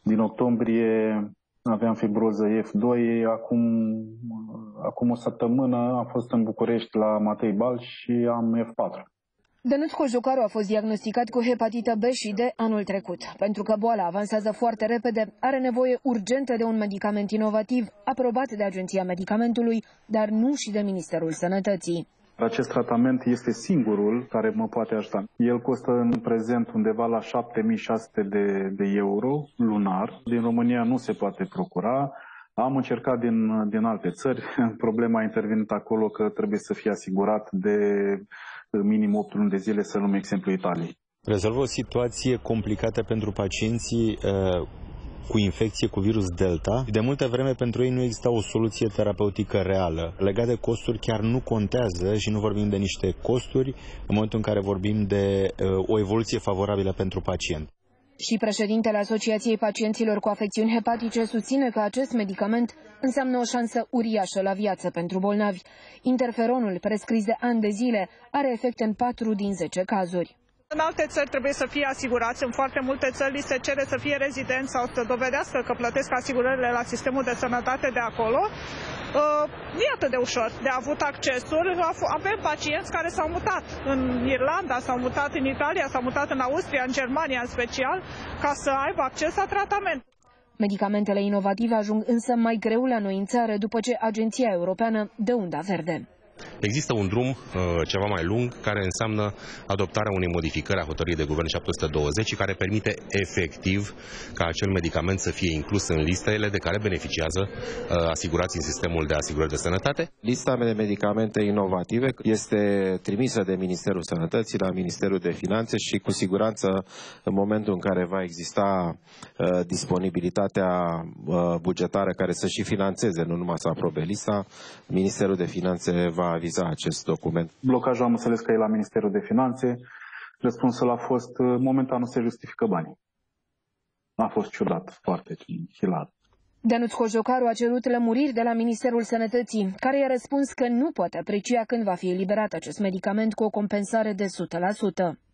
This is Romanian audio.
Din octombrie aveam fibroză F2, acum o săptămână am fost în București la Matei Bal și am F4. Dănuț Cojocaru a fost diagnosticat cu hepatită B și D anul trecut. Pentru că boala avansează foarte repede, are nevoie urgentă de un medicament inovativ, aprobat de Agenția Medicamentului, dar nu și de Ministerul Sănătății. Acest tratament este singurul care mă poate ajuta. El costă în prezent undeva la 7600 de euro lunar. Din România nu se poate procura. Am încercat din alte țări. Problema a intervenit acolo că trebuie să fie asigurat de minim 8 luni de zile, să luăm exemplu Italiei. Rezolvă o situație complicată pentru pacienții cu infecție cu virus Delta. De multă vreme pentru ei nu există o soluție terapeutică reală. Legat de costuri chiar nu contează și nu vorbim de niște costuri în momentul în care vorbim de o evoluție favorabilă pentru pacient. Și președintele Asociației Pacienților cu Afecțiuni Hepatice susține că acest medicament înseamnă o șansă uriașă la viață pentru bolnavi. Interferonul, prescris de ani de zile, are efecte în 4 din 10 cazuri. În alte țări trebuie să fie asigurați, în foarte multe țări li se cere să fie rezidenți sau să dovedească că plătesc asigurările la sistemul de sănătate de acolo. Nu e atât de ușor de avut accesul. Avem pacienți care s-au mutat în Irlanda, s-au mutat în Italia, s-au mutat în Austria, în Germania în special, ca să aibă acces la tratament. Medicamentele inovative ajung însă mai greu la noi în țară după ce Agenția Europeană dă unda verde. Există un drum ceva mai lung care înseamnă adoptarea unei modificări a hotărârii de guvern 720 și care permite efectiv ca acel medicament să fie inclus în listele de care beneficiază asigurații în sistemul de asigurări de sănătate. Lista de medicamente inovative este trimisă de Ministerul Sănătății la Ministerul de Finanțe și cu siguranță în momentul în care va exista disponibilitatea bugetară care să și finanțeze, nu numai să aprobe lista, Ministerul de Finanțe va aviza acest document. Blocajul am înțeles că e la Ministerul de Finanțe. Răspunsul a fost, momentan nu se justifică banii. A fost ciudat, foarte hilar. Dănuț Cojocaru a cerut lămuriri de la Ministerul Sănătății, care i-a răspuns că nu poate aprecia când va fi eliberat acest medicament cu o compensare de 100%.